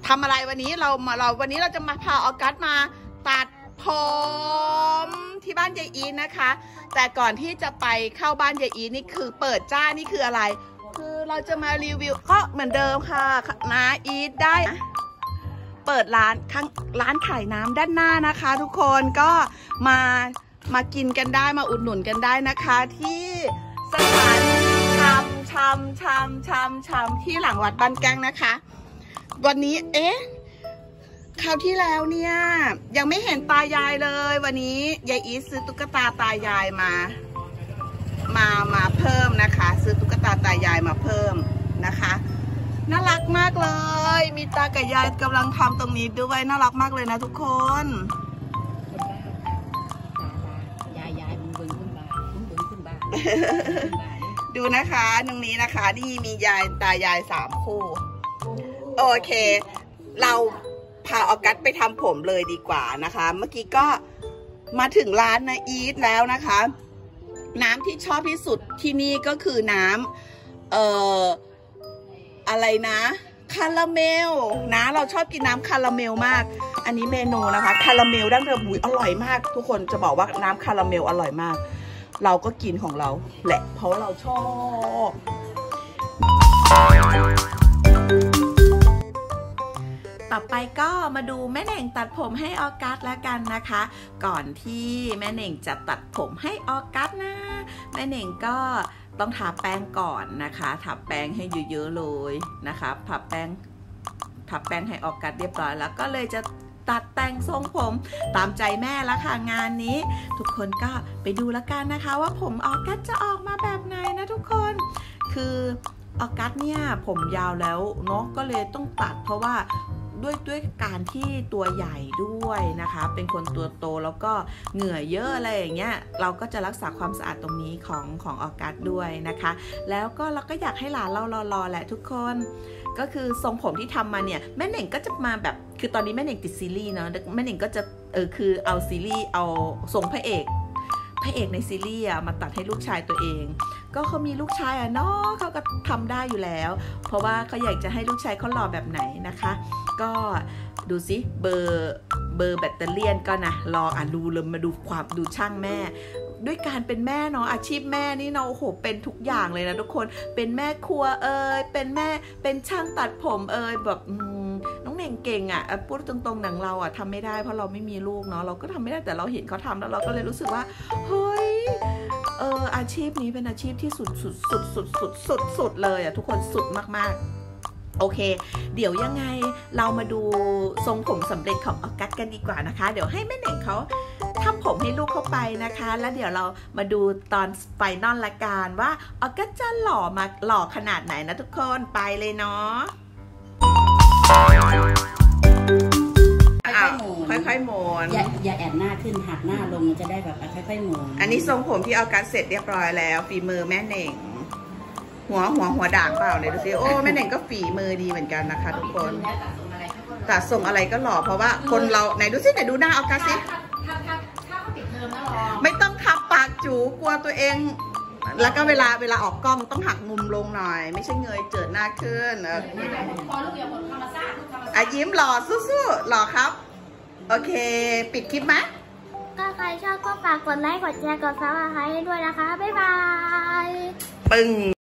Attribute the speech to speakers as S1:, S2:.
S1: ทำอะไรวันนี้วันนี้เราจะมาพาออกัสมาตัดผมที่บ้านยายอีนะคะ แต่ก่อนที่จะไปเข้าบ้านยายอีนี่คือเปิดจ้านี่คืออะไรคือเราจะมารีวิวก็เหมือนเดิมค่ะนะอีทได้เปิดร้านขายน้ำด้านหน้านะคะทุกคนก็มากินกันได้มาอุดหนุนกันได้นะคะที่สถานีชำที่หลังวัดบ้านแก้งนะคะวันนี้คราวที่แล้วเนี่ยยังไม่เห็นตายายเลยวันนี้ยายอีทซื้อตุ๊กตาตายายมาเพิ่มนะคะซื้อตุ๊กตาตายายมาเพิ่มนะคะน่ารักมากเลยมีตากับยายกำลังทำตรงนี้ด้วยน่ารักมากเลยนะทุกคน
S2: ยายมึงเบิ่งขึ้นบ้าน
S1: ดูนะคะตรงนี้นะคะนี่มียายตายาย3 คู่โอเคเราพาออกัสไปทำผมเลยดีกว่านะคะเมื่อกี้ก็มาถึงร้านนะอีทแล้วนะคะน้ำที่ชอบที่สุดที่นี่ก็คือน้ำอะไรนะคาราเมลนะเราชอบกินน้ำคาราเมลมากอันนี้เมนูนะคะคาราเมลดั้งเดิมอร่อยมากทุกคนจะบอกว่าน้ำคาราเมลอร่อยมากเราก็กินของเราแหละเพราะเราชอบต่อไปก็มาดูแม่เหน่งตัดผมให้ออกัสแล้วกันนะคะก่อนที่แม่เหน่งจะตัดผมให้ออกัสนะแม่เหน่งก็ต้องทาแป้งก่อนนะคะทาแป้งให้เยอะๆเลยนะคะทาแป้งให้ออกัสเรียบร้อยแล้วก็เลยจะตัดแต่งทรงผมตามใจแม่แล้วค่ะงานนี้ทุกคนก็ไปดูแล้วกันนะคะว่าผมออกัสจะออกมาแบบไหนนะทุกคนคือออกัสเนี่ยผมยาวแล้วเนาะก็เลยต้องตัดเพราะว่าด้วยการที่ตัวใหญ่ด้วยนะคะเป็นคนตัวโตแล้วก็เหงื่อเยอะอะไรอย่างเงี้ยเราก็จะรักษาความสะอาดตรงนี้ของออกัสด้วยนะคะแล้วก็เราก็อยากให้หลานเรารอแหละทุกคนก็คือทรงผมที่ทำมาเนี่ยแม่เหน่งก็จะมาแบบคือตอนนี้แม่เหน่งติดซีรีส์เนาะแม่เหน่งก็จะคือเอาซีรีส์เอาทรงพระเอกในซีรีส์มาตัดให้ลูกชายตัวเองก็เขามีลูกชายเนาะเขาก็ทำได้อยู่แล้วเพราะว่าเขาอยากจะให้ลูกชายเขาหล่อแบบไหนนะคะก็ดูสิเบอร์แบตเตอรี่ก็นะลองดูเลยมาดูช่างแม่ด้วยการเป็นแม่เนาะอาชีพแม่นี่เนาะโอ้โหเป็นทุกอย่างเลยนะทุกคนเป็นแม่ครัวเป็นช่างตัดผมแบบน้องเหน่งเก่งพูดตรงๆหนังเราทำไม่ได้เพราะเราไม่มีลูกเนาะเราก็ทำไม่ได้แต่เราเห็นเขาทำแล้วเราก็เลยรู้สึกว่าเฮ้ยอาชีพนี้เป็นอาชีพที่สุดเลยทุกคนสุดมากๆโอเคเดี๋ยวยังไงเรามาดูทรงผมสำเร็จของออกัสกันดีกว่านะคะเดี๋ยวให้แม่เหน่งเขาทำผมให้ลูกเข้าไปนะคะแล้วเดี๋ยวเรามาดูตอนไฟนอลละกันว่าออกัสจะหล่อขนาดไหนนะทุกคนไปเลยเนาะค่อยๆโหมน
S2: อย่าแอบหน้าขึ้นหักหน้าลงจะได้แบบค่อยๆโหมน
S1: อันนี้ทรงผมที่ออกัสเสร็จเรียบร้อยแล้วฝีมือแม่เหน่งหัวด่างเปล่าเนี่ยดูสิโอ้แม่เหน่งก็ฝีมือดีเหมือนกันนะคะทุกคนตัดทรงอะไรก็หล่อเพราะว่าคนเราไหนดูสิไหนดูหน้าออกัสสิ
S2: ถ้าเขาปิดเทอมแล้วหรอ
S1: ไม่ต้องทับปากจูกลัวตัวเองแล้วก็เวลาออกกล้องต้องหักมุมลงหน่อยไม่ใช่เงยเจิดหน้าขึ้นยิ้มหล่อสู้ๆหล่อครับโอเคปิดคลิปไหม
S3: ก็ใครชอบก็ฝากกดไลค์กดแชร์กดซับสไครต์ให้ด้วยนะคะบ๊ายบาย
S1: ปึ้ง